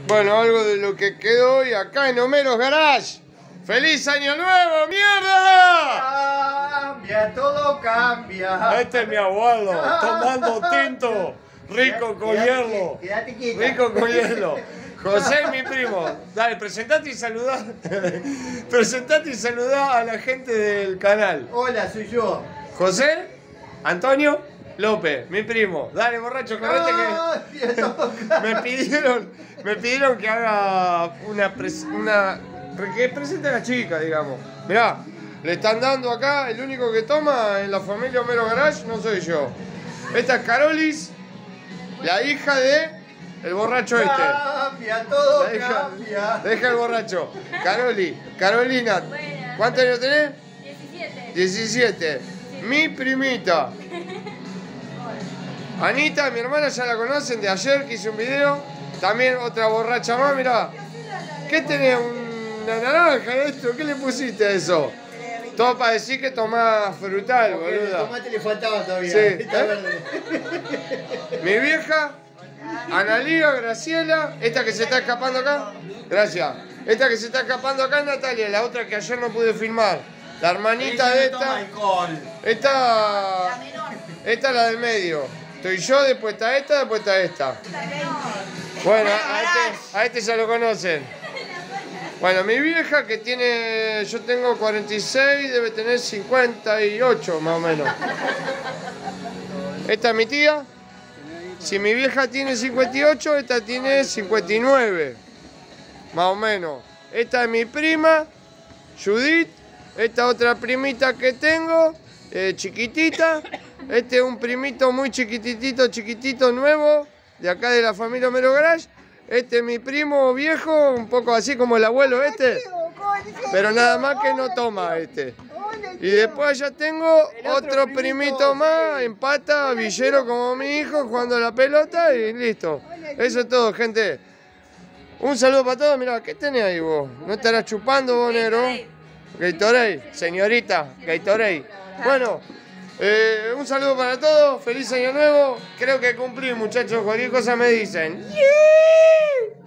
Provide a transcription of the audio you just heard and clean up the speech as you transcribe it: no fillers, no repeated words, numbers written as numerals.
Bueno, algo de lo que quedó hoy acá en Homeros Garage. ¡Feliz Año Nuevo, mierda! Cambia, todo cambia. Este es mi abuelo, tomando tinto, rico con hielo. Quédate quieta. Rico con hielo. José, mi primo. Dale, presentate y saludá. Presentate y saludá a la gente del canal. Hola, soy yo. José, Antonio, López, mi primo. Dale, borracho, correte Cambia, todo cambia. me pidieron que haga que presente a la chica, digamos. Mirá, le están dando acá, el único que toma en la familia Homero Garage no soy yo. Esta es Carolis, la hija de el borracho este. Cambia, todo La hija, cambia. deja el borracho. Carolina, Buenas. ¿cuántos años tenés? 17. 17. Mi primita. Anita, mi hermana, ya la conocen de ayer que hice un video. También otra borracha más, mirá. ¿Qué tenés? ¿Una naranja esto? ¿Qué le pusiste a eso? Todo para decir que tomás frutal, Porque el boluda. tomate le faltaba todavía. Sí. Está verde. Mi vieja, Analía, Graciela, esta que se está escapando acá. Gracias. Esta que se está escapando acá es Natalia, la otra que ayer no pude filmar. La hermanita de esta. Esta es la del medio. Estoy yo, después está esta, después está esta. Bueno, a este ya lo conocen. Bueno, mi vieja que tiene, yo tengo 46, debe tener 58 más o menos. Esta es mi tía. Si mi vieja tiene 58, esta tiene 59. Más o menos. Esta es mi prima, Judith. Esta otra primita que tengo, chiquitita. Este es un primito muy chiquitito, nuevo, de acá de la familia Homero Garage. Este es mi primo viejo, un poco así como el abuelo este, pero nada más que no toma este. Y después ya tengo otro primito más, en pata, villero como mi hijo, jugando a la pelota y listo. Eso es todo, gente. Un saludo para todos. Mirá, ¿qué tenés ahí vos? ¿No estarás chupando vos, negro? Gatorade, señorita, Gatorade. Bueno, un saludo para todos, feliz año nuevo. Creo que cumplí, muchachos, cualquier cosa me dicen. ¡Yeah!